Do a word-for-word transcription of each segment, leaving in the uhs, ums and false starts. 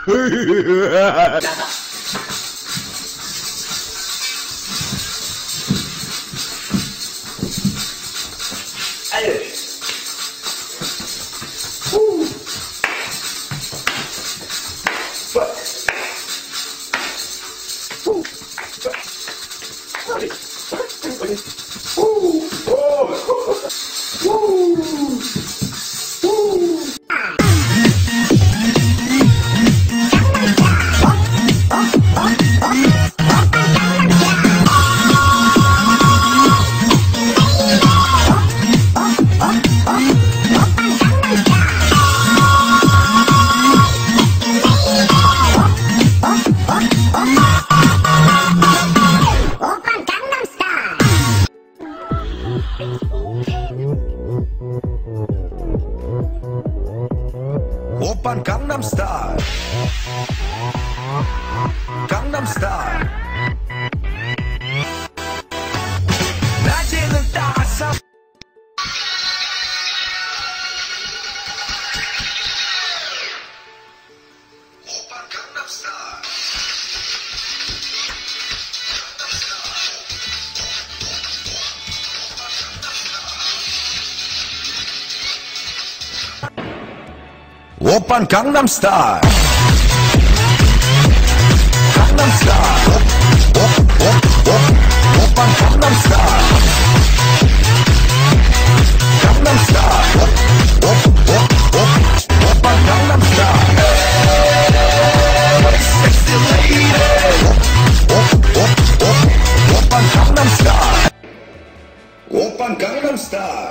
오빤 강남스타일 강남스타일 낮에는 따사 오빤 강남스타일 오빤 강남스타일 강남스타일 오빤 강남스타일 강남스타일 오빤 강남스타일 섹시 레이디 오빤 강남스타일 오빤 강남스타일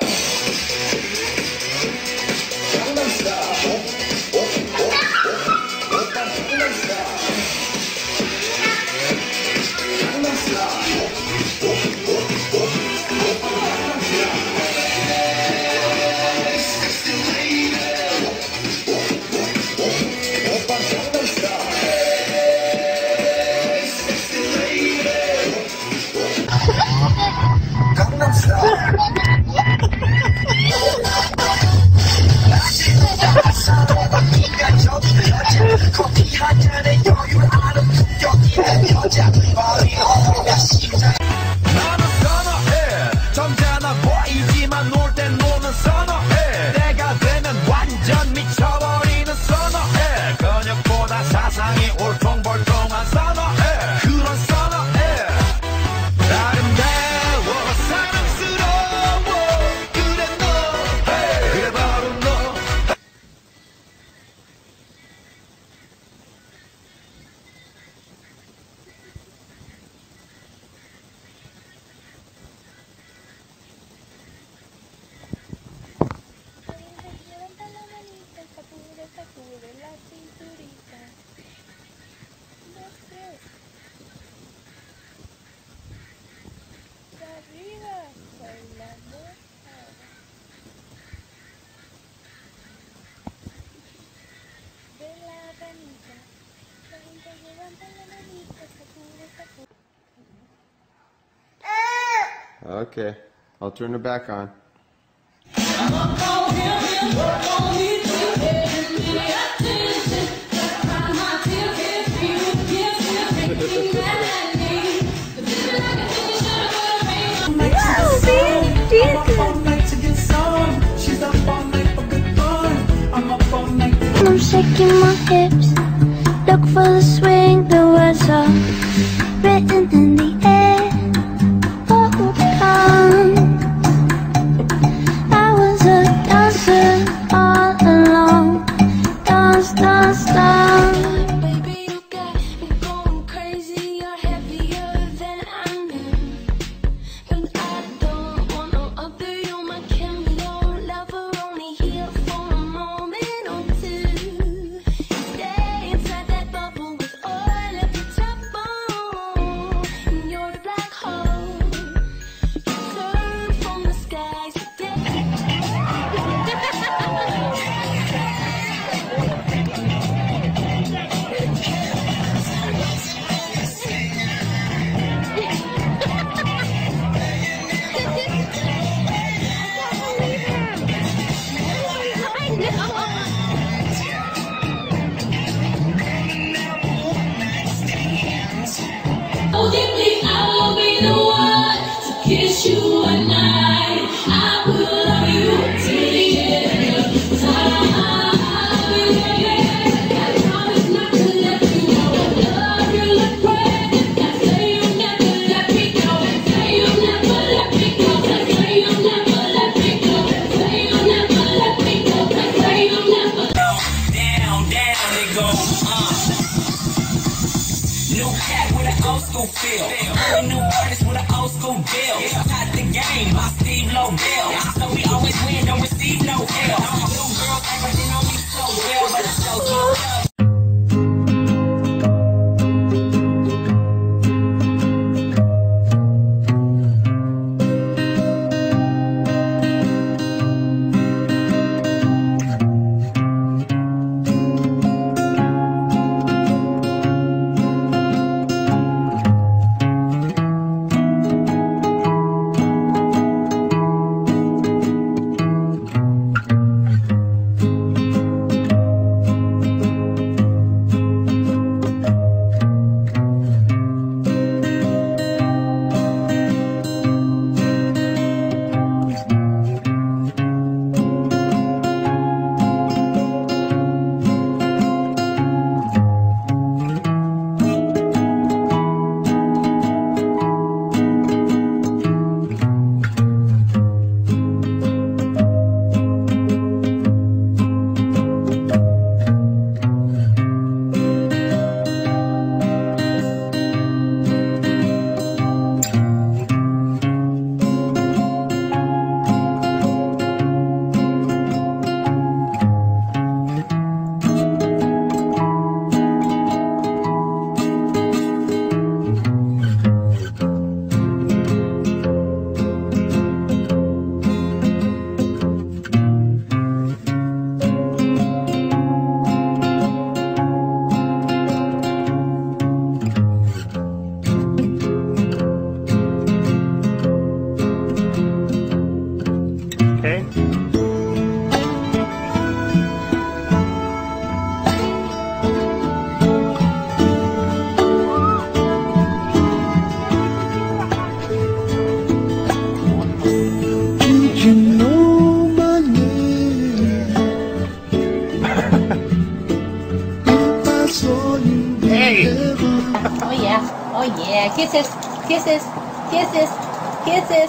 커피 한 잔에 여유를 아는 품격 있는 여자 머리 어울려 심장 나는 선어해 점잖아 보이지만 놀 땐 노는 선어해 내가 되면 완전 미쳐버리는 선어해 근육보다 사상이 울퉁불퉁한 선어해 그런 선어해 아름다워 사랑스러워 그래 너 그래 바로 너 Levanta la manita, sacude, sacude la cinturita. Dos, tres. De arriba, bailando. De la ranita. Levanta, levanta la manita, sacude, sacude. Okay, I'll turn it back on. I'm shaking my hips. Look for the swing. The words are written in the air. Oh, come. I was a dancer all along. Dance, dance, dance. Baby, you got me going crazy. You're heavier than I knew. And I don't want no other. You're my cameo lover. Only here for a moment or two. Stay inside that bubble with all of your trouble. Still got the game by Steve Lobel. So we always win, don't receive no hell. New girls act like they know me so well, but it's so good. Oh yeah, oh yeah, kisses, kisses, kisses, kisses,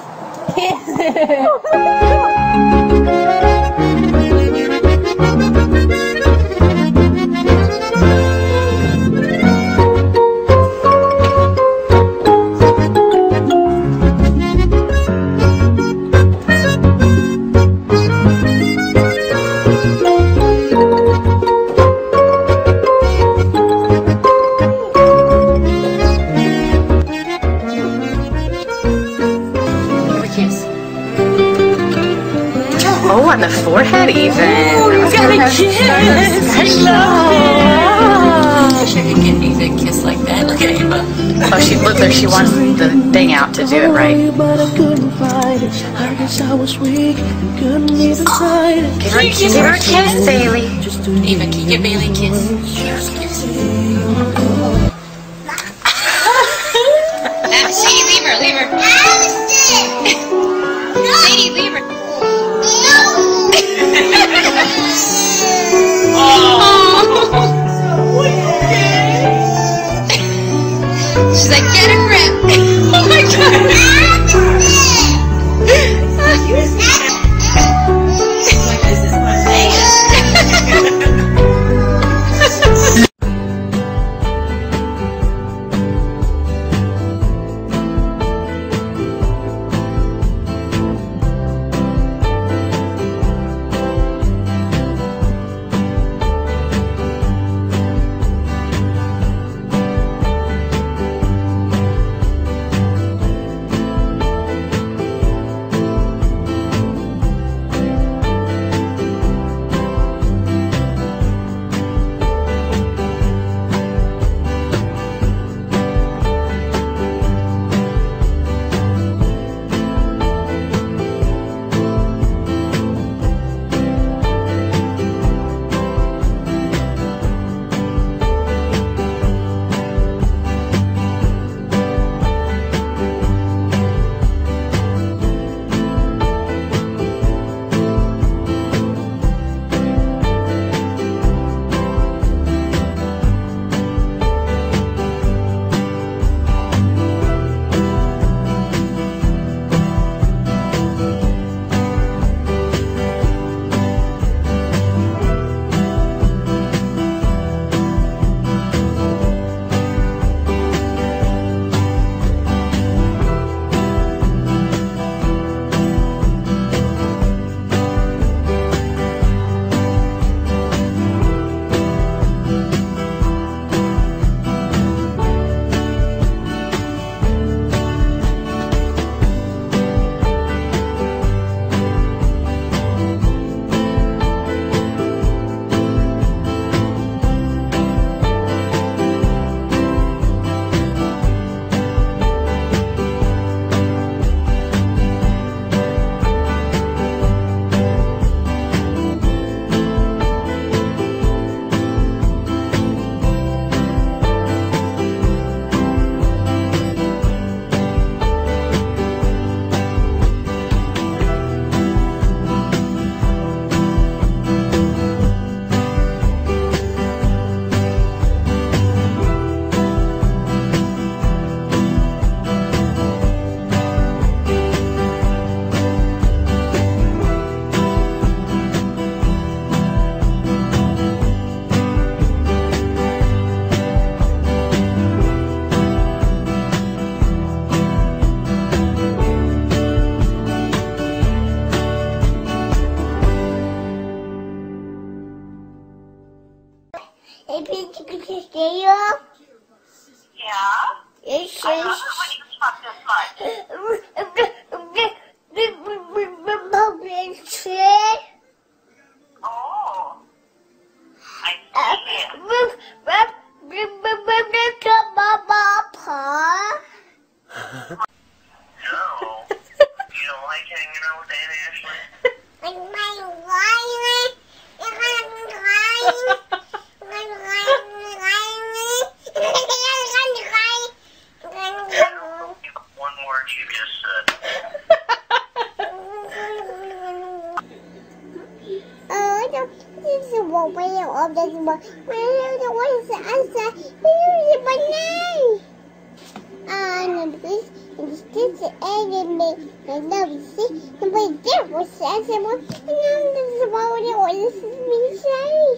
Oh, on the forehead even. Ooh, got a kiss. I love it. I wish I could get Eva a kiss like that. Look at Eva. Oh, she looks like she wants the thing out to do it right. But I couldn't fight it. I guess I was weak and couldn't even fight it. Give her a kiss, give her a kiss, Bailey. Eva, can you give Bailey a kiss? Kiss. Sadie, leave her, leave her. Sadie, leave her. She's like, get a grip. Oh my god. One word you just said. This is what we are of this one. What is the answer? And this is this enemy. And now we see the way there was the answer. And now this is what we are. This is me saying.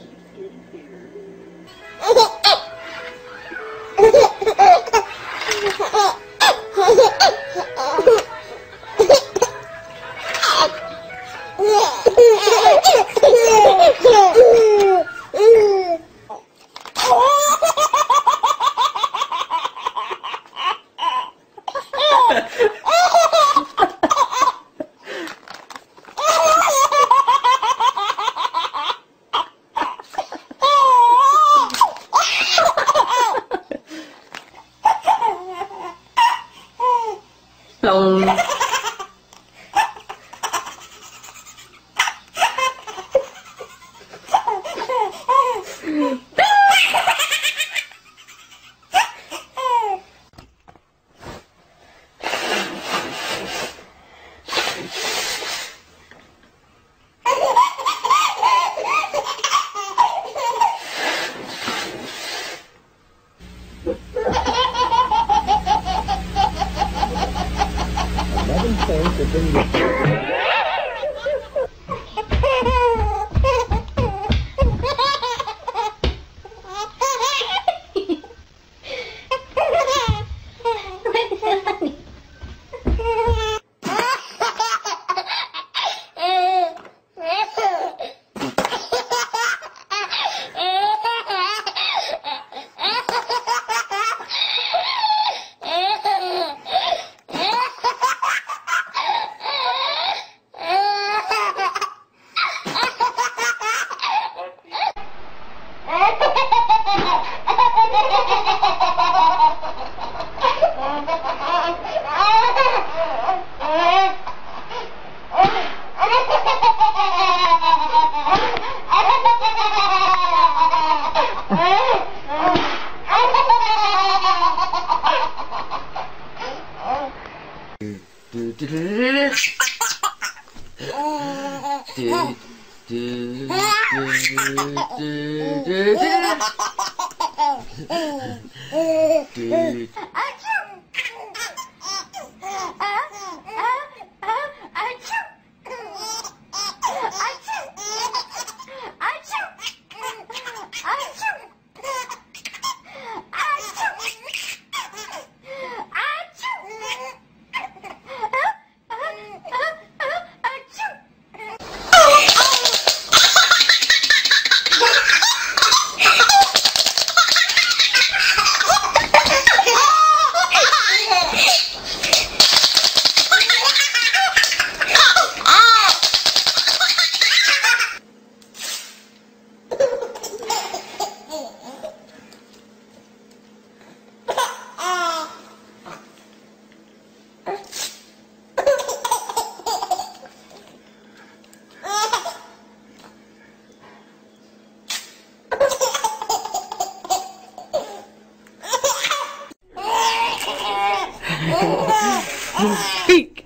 Speak.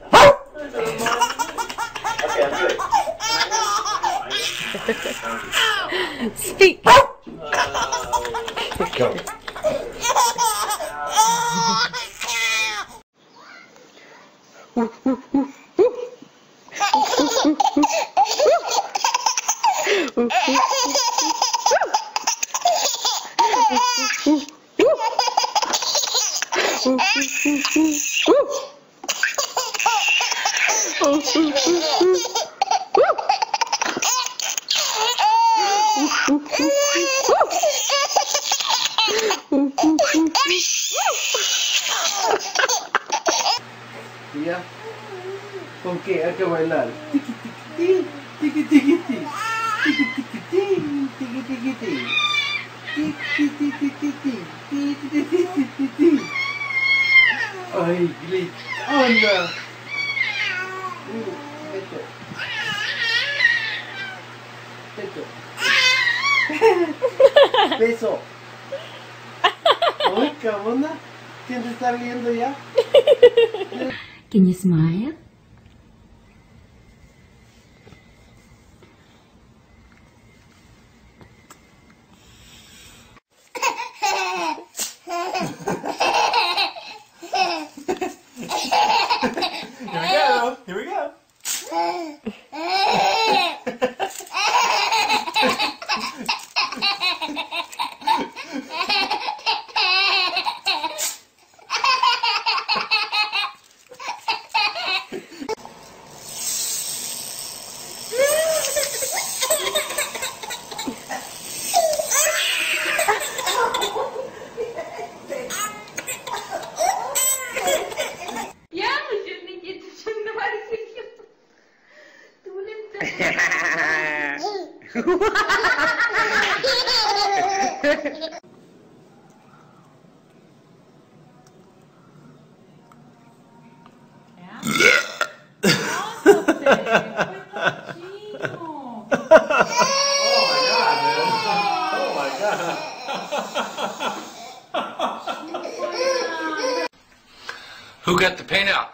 Speak. Go. Iya. ¿Con qué? Hay que bailar. Tiki tiki tiki tiki tiki tiki tiki tiki tiki tiki tiki tiki tiki tiki. Ay, glit. Oh no. Take it. Beso. Uy, cabona. ¿Quién te está viendo ya? Can you smile? Here we go. Here we go. Who got the paint out?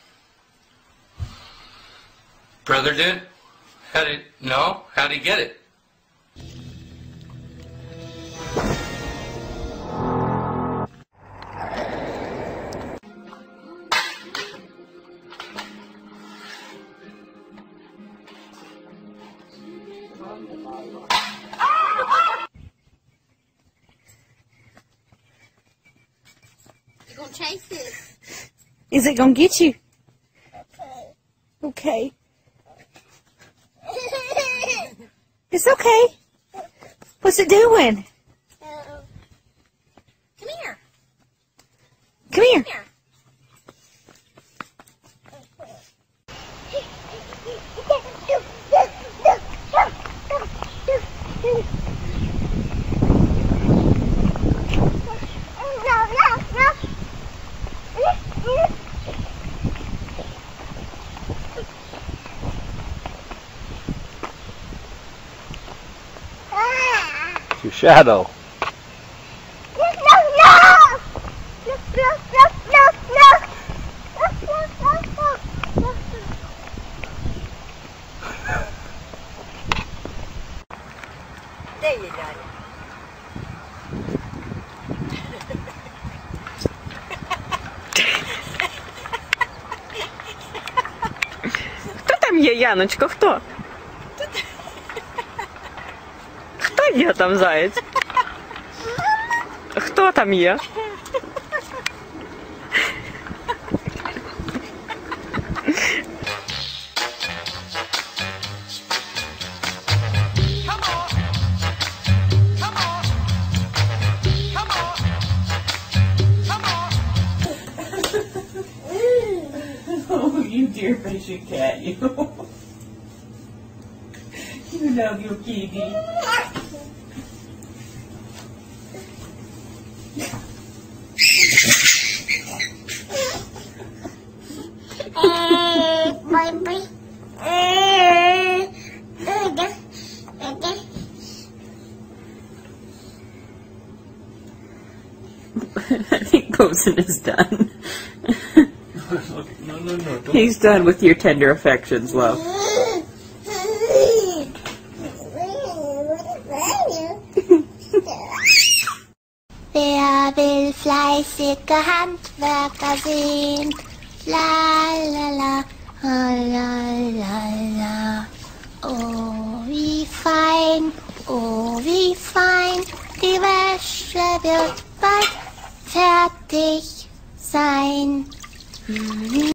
Brother did? How did, no? How'd he get it? You're gonna chase this. Is it gonna get you? Okay. It's okay. What's it doing? Uh-oh. Come here. Come here. Come here. Your shadow. There you go. Хто там є, Яночко, хто? Хто є там, заяць? Хто там є? Oh, you dear patient cat, you. You love your kitty. I think Bosun is done. No, no, no. Don't. He's done with your tender affections, love. Wer will fleißige Handwerker sehen? La la la, la la la. Oh, wie fein, oh, wie fein. Die Wäsche wird bald fertig sein.